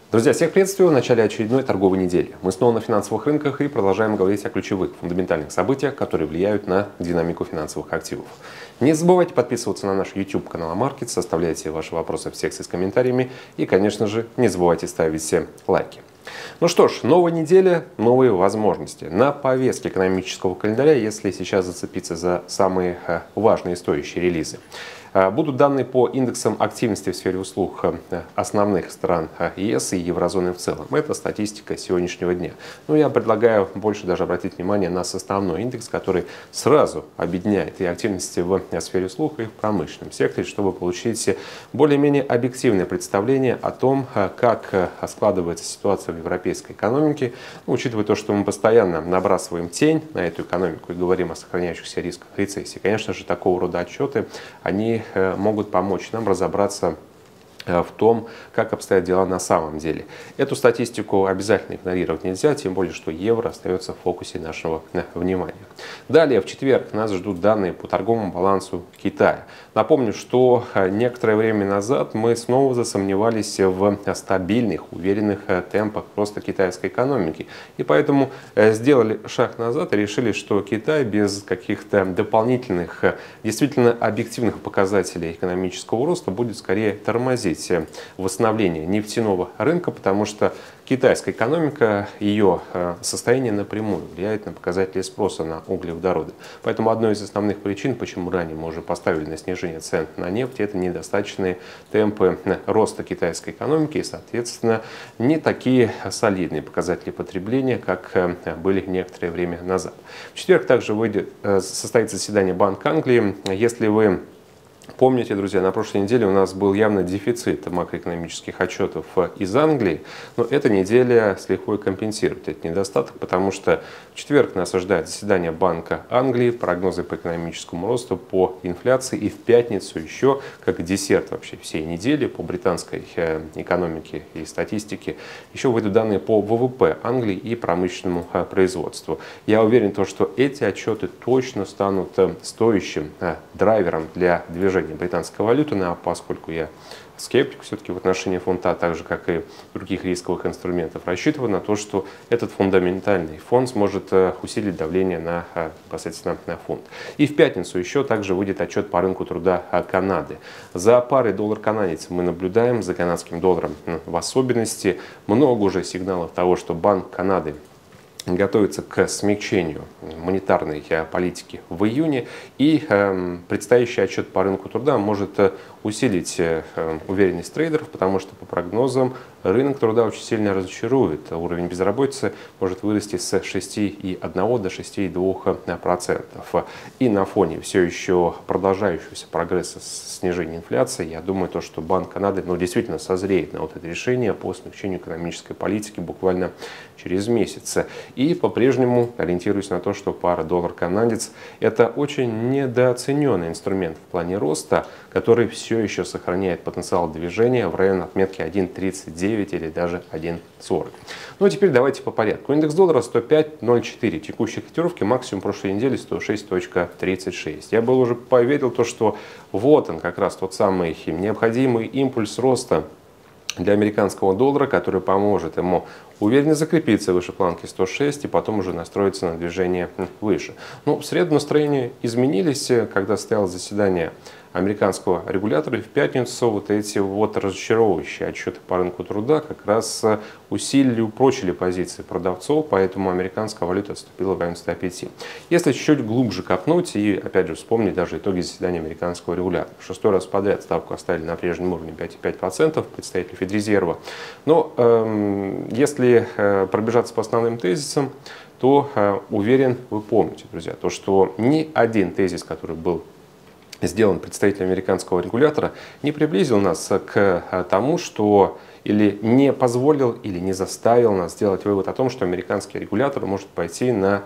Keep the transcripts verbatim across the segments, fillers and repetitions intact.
Друзья, всех приветствую в начале очередной торговой недели. Мы снова на финансовых рынках и продолжаем говорить о ключевых, фундаментальных событиях, которые влияют на динамику финансовых активов. Не забывайте подписываться на наш YouTube канал Амаркетс, оставляйте ваши вопросы в секции с комментариями и, конечно же, не забывайте ставить лайки. Ну что ж, новая неделя, новые возможности. На повестке экономического календаря, если сейчас зацепиться за самые важные стоящие релизы, будут данные по индексам активности в сфере услуг основных стран ЕС и еврозоны в целом. Это статистика сегодняшнего дня. Но я предлагаю больше даже обратить внимание на составной индекс, который сразу объединяет и активности в сфере услуг, и в промышленном секторе, чтобы получить более-менее объективное представление о том, как складывается ситуация в европейской экономике, учитывая то, что мы постоянно набрасываем тень на эту экономику и говорим о сохраняющихся рисках рецессии. Конечно же, такого рода отчеты, они могут помочь нам разобраться в том, как обстоят дела на самом деле. Эту статистику обязательно игнорировать нельзя, тем более, что евро остается в фокусе нашего внимания. Далее, в четверг нас ждут данные по торговому балансу Китая. Напомню, что некоторое время назад мы снова засомневались в стабильных, уверенных темпах роста китайской экономики. И поэтому сделали шаг назад и решили, что Китай без каких-то дополнительных, действительно объективных показателей экономического роста будет скорее тормозить восстановление нефтяного рынка, потому что китайская экономика, ее состояние напрямую влияет на показатели спроса на углеводороды. Поэтому одной из основных причин, почему ранее мы уже поставили на снижение цен на нефть, это недостаточные темпы роста китайской экономики и, соответственно, не такие солидные показатели потребления, как были некоторое время назад. В четверг также выйдет, состоится заседание Банка Англии. Если вы помните, друзья, на прошлой неделе у нас был явно дефицит макроэкономических отчетов из Англии, но эта неделя с лихвой компенсирует этот недостаток, потому что в четверг нас ожидает заседание Банка Англии, прогнозы по экономическому росту, по инфляции, и в пятницу еще, как десерт вообще всей недели по британской экономике и статистике, еще выйдут данные по ВВП Англии и промышленному производству. Я уверен, что эти отчеты точно станут стоящим драйвером для движения британской валюты, но поскольку я скептик все-таки в отношении фунта, так же как и других рисковых инструментов, рассчитываю на то, что этот фундаментальный фонд сможет усилить давление на непосредственно на фунт. И в пятницу еще также выйдет отчет по рынку труда Канады. За парой доллар-канадец мы наблюдаем, за канадским долларом в особенности, много уже сигналов того, что Банк Канады готовится к смягчению монетарной политики в июне, и э, предстоящий отчет по рынку труда может усилить э, уверенность трейдеров, потому что по прогнозам рынок труда очень сильно разочарует. Уровень безработицы может вырасти с шести и одного до шести и двух процентов. И на фоне все еще продолжающегося прогресса снижения инфляции, я думаю, то, что Банк Канады ну, действительно созреет на вот это решение по смягчению экономической политики буквально через месяц. И по-прежнему ориентируюсь на то, что пара доллар-канадец – это очень недооцененный инструмент в плане роста, который все еще сохраняет потенциал движения в районе отметки один тридцать девять или даже один сорок. Ну а теперь давайте по порядку. Индекс доллара сто пять ноль четыре, текущие котировки, максимум прошлой недели сто шесть тридцать шесть. Я был уже поверил, то, что вот он как раз тот самый необходимый импульс роста для американского доллара, который поможет ему уверенно закрепиться выше планки сто шесть и потом уже настроиться на движение выше. Ну, в среду настроения изменились, когда состоялось заседание американского регулятора, и в пятницу вот эти вот разочаровывающие отчеты по рынку труда как раз усилили, упрочили позиции продавцов, поэтому американская валюта отступила в район ста пяти. Если чуть-чуть глубже копнуть и опять же вспомнить даже итоги заседания американского регулятора. Шестой раз подряд ставку оставили на прежнем уровне пять и пять десятых процента представители Федрезерва. Но эм, если э, пробежаться по основным тезисам, то э, уверен, вы помните, друзья, то, что ни один тезис, который был сделан представителем американского регулятора, не приблизил нас к тому, что или не позволил, или не заставил нас сделать вывод о том, что американский регулятор может пойти на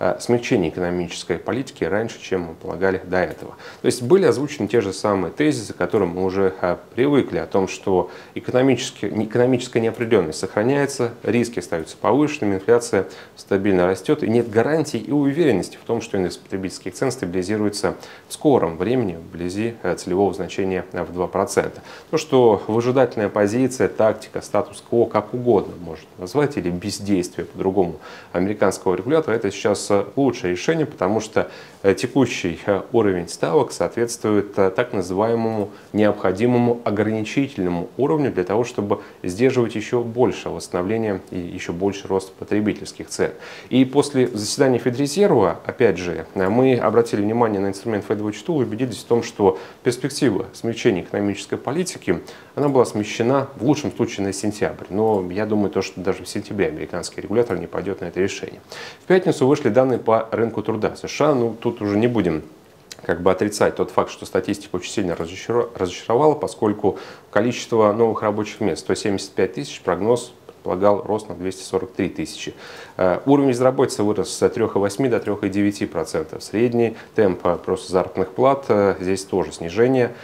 смягчения экономической политики раньше, чем мы полагали до этого. То есть были озвучены те же самые тезисы, к которым мы уже привыкли, о том, что экономическая неопределенность сохраняется, риски остаются повышенными, инфляция стабильно растет, и нет гарантий и уверенности в том, что индекс потребительских цен стабилизируется в скором времени вблизи целевого значения в два процента. То, что выжидательная позиция, тактика, статус-кво, как угодно можно назвать, или бездействие по-другому американского регулятора, это сейчас лучшее решение, потому что текущий уровень ставок соответствует так называемому необходимому ограничительному уровню для того, чтобы сдерживать еще больше восстановления и еще больше роста потребительских цен. И после заседания Федрезерва, опять же, мы обратили внимание на инструмент Федового четыре и убедились в том, что перспектива смягчения экономической политики, она была смещена в лучшем случае на сентябрь. Но я думаю, то, что даже в сентябре американский регулятор не пойдет на это решение. В пятницу вышли данные по рынку труда США. Ну, тут уже не будем как бы отрицать тот факт, что статистика очень сильно разочаровала, поскольку количество новых рабочих мест сто семьдесят пять тысяч, прогноз предполагал рост на двести сорок три тысячи. Уровень безработицы вырос с трёх целых восьми десятых до трёх целых девяти десятых процента. Средний темп просто заработных плат, здесь тоже снижение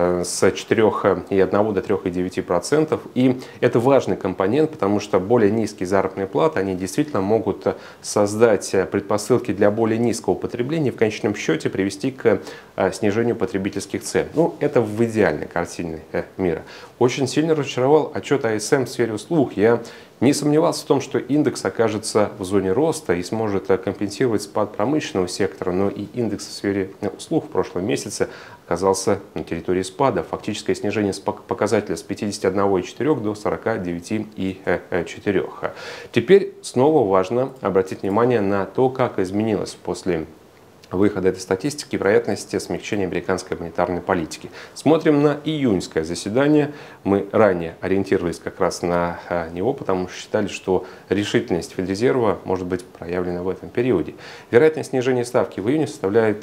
с четырёх целых одной десятой до трёх целых девяти десятых процента. И это важный компонент, потому что более низкие заработные платы, они действительно могут создать предпосылки для более низкого потребления и в конечном счете привести к снижению потребительских цен. Ну, это в идеальной картине мира. Очень сильно разочаровал отчет эй эс эм в сфере услуг. Я не сомневался в том, что индекс окажется в зоне роста и сможет компенсировать спад промышленного сектора, но и индекс в сфере услуг в прошлом месяце оказался на территории спада. Фактическое снижение показателя с пятидесяти одного целых четырёх десятых до сорока девяти целых четырёх десятых. Теперь снова важно обратить внимание на то, как изменилось после выхода этой статистики вероятности смягчения американской монетарной политики. Смотрим на июньское заседание. Мы ранее ориентировались как раз на него, потому что считали, что решительность Федрезерва может быть проявлена в этом периоде. Вероятность снижения ставки в июне составляет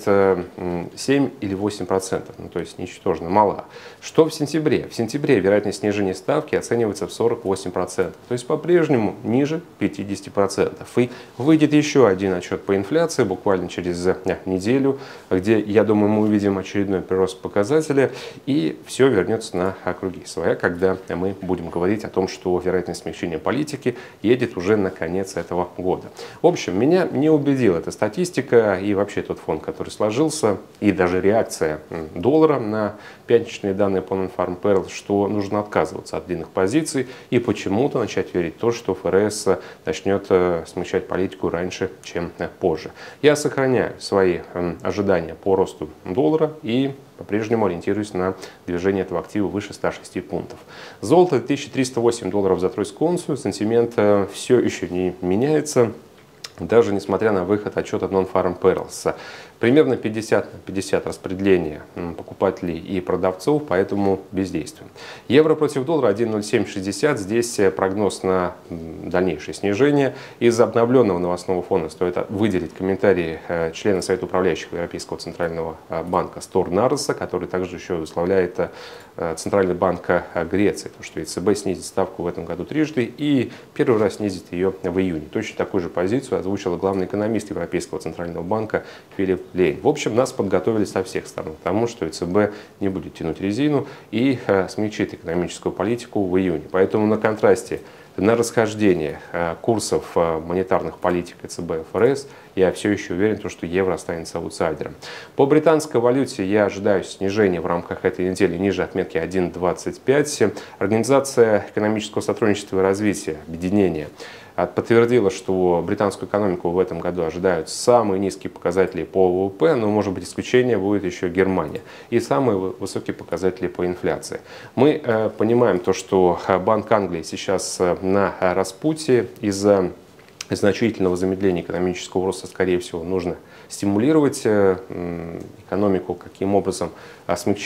семь или восемь процентов, ну, то есть ничтожно мала. Что в сентябре? В сентябре вероятность снижения ставки оценивается в сорок восемь процентов, то есть по-прежнему ниже пятидесяти процентов. И выйдет еще один отчет по инфляции буквально через неделю, где, я думаю, мы увидим очередной прирост показателя, и все вернется на круги своя, когда мы будем говорить о том, что вероятность смягчения политики едет уже на конец этого года. В общем, меня не убедила эта статистика и вообще тот фон, который сложился, и даже реакция доллара на пятничные данные по Non-Farm Payrolls, что нужно отказываться от длинных позиций и почему-то начать верить в то, что эф эр эс начнет смягчать политику раньше, чем позже. Я сохраняю свои ожидания по росту доллара и по-прежнему ориентируюсь на движение этого актива выше ста шести пунктов. Золото тысяча триста восемь долларов за тройскую унцию. Сентимент все еще не меняется, даже несмотря на выход отчета Non-Farm Payrolls. Примерно пятьдесят на пятьдесят распределение покупателей и продавцов, поэтому бездействуем. Евро против доллара один ноль семь шестьдесят. Здесь прогноз на дальнейшее снижение. Из обновленного новостного фона стоит выделить комментарии члена Совета управляющих Европейского центрального банка Стор Нарроса, который также еще возглавляет Центральный банк Греции, потому что е цэ бэ снизит ставку в этом году трижды и первый раз снизит ее в июне. Точно такую же позицию озвучила главный экономист Европейского центрального банка Филипп Лейн. В общем, нас подготовили со всех сторон к тому, что е цэ бэ не будет тянуть резину и э, смягчит экономическую политику в июне. Поэтому на контрасте на расхождение э, курсов э, монетарных политик е цэ бэ и эф эр эс я все еще уверен, что евро останется аутсайдером. По британской валюте я ожидаю снижения в рамках этой недели ниже отметки один двадцать пять. Организация экономического сотрудничества и развития, объединение, подтвердила, что британскую экономику в этом году ожидают самые низкие показатели по вэ вэ пэ, но, может быть, исключение будет еще Германия, и самые высокие показатели по инфляции. Мы э, понимаем то, что Банк Англии сейчас на распутье из-за значительного замедления экономического роста, скорее всего, нужно стимулировать экономику, каким образом, смягчая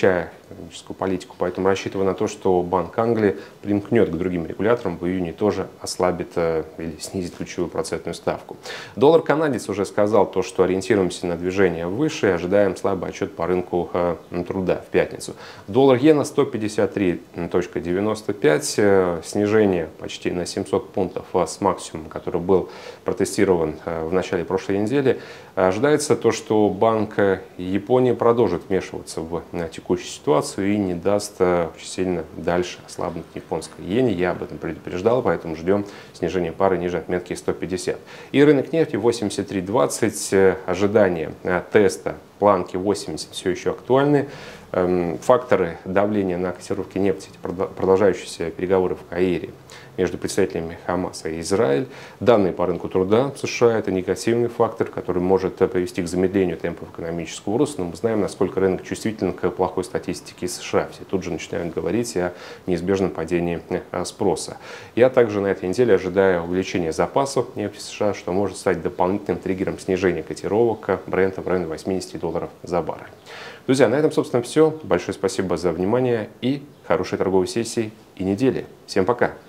экономическую политику. Поэтому рассчитываю на то, что Банк Англии примкнет к другим регуляторам, в июне тоже ослабит или снизит ключевую процентную ставку. Доллар-канадец уже сказал то, что ориентируемся на движение выше и ожидаем слабый отчет по рынку труда в пятницу. Доллар-иена сто пятьдесят три девяносто пять, снижение почти на семьсот пунктов с максимума, который был протестирован в начале прошлой недели. Ожидается то, что Банк Японии продолжит вмешиваться в текущую ситуацию и не даст очень сильно дальше ослабнуть японской иене. Я об этом предупреждал, поэтому ждем снижения пары ниже отметки сто пятьдесят. И рынок нефти восемьдесят три двадцать, ожидание теста планки восемьдесят все еще актуальны. Факторы давления на котировки нефти, продолжающиеся переговоры в Каире между представителями Хамаса и Израиль, данные по рынку труда в США – это негативный фактор, который может привести к замедлению темпов экономического роста. Но мы знаем, насколько рынок чувствителен к плохой статистике США. Все тут же начинают говорить о неизбежном падении спроса. Я также на этой неделе ожидаю увеличения запасов нефти США, что может стать дополнительным триггером снижения котировок Брента в районе восьмидесяти долларов за баррель. Друзья, на этом, собственно, все. Большое спасибо за внимание и хорошей торговой сессии и недели. Всем пока!